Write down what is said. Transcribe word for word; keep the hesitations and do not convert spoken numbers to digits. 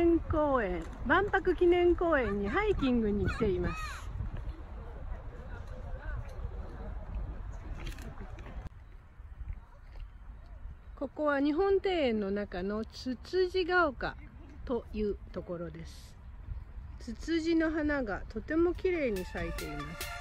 念公園、万博記念公園にハイキングに来ています。ここは日本庭園の中のつつじが丘というところです。ツツジの花がとても綺麗に咲いています。